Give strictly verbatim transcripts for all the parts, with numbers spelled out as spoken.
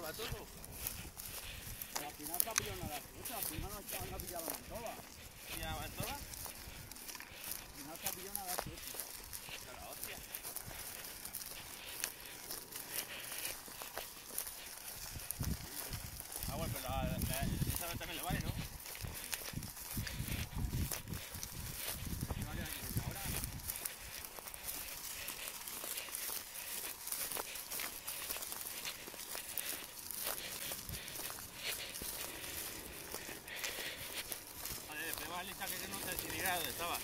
barba todo. Al final se ha pillado una de las cosas, al final no ha pillado una toba. ¿Y la toda? Al final se ha pillado una de las cosas. La hostia. Ah, bueno, pero la, la, esa también le vale, ¿no? Que no sé si llegado estaba.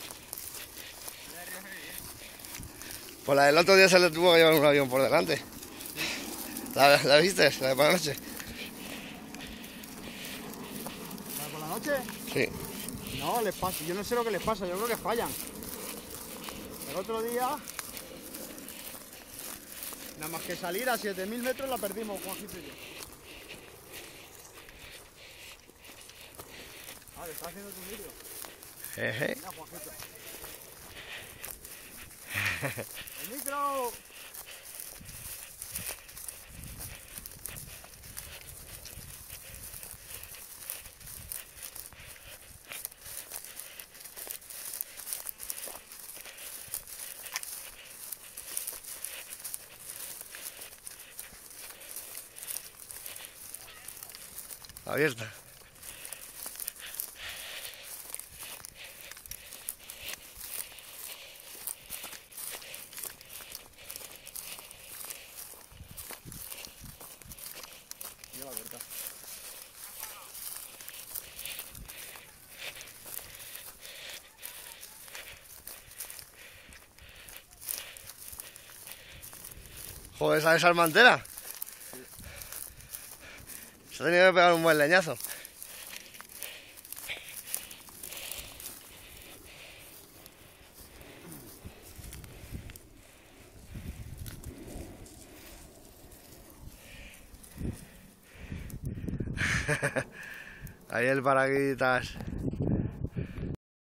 Pues la del otro día se le tuvo que llevar un avión por delante. ¿Sí? ¿La, la viste? La de por la noche. ¿La de por la noche? Sí. No, les pasa. Yo no sé lo que les pasa, yo creo que fallan. El otro día, nada más que salir a siete mil metros la perdimos, Juanjito y yo. Ah, le está haciendo tu vídeo. Jeje. Mira, Juanjito. ¡El micro! Abierta. Lleva abierta. Joder, esa salmantera. Sí. Se ha tenido que pegar un buen leñazo. Ahí el paraguitas.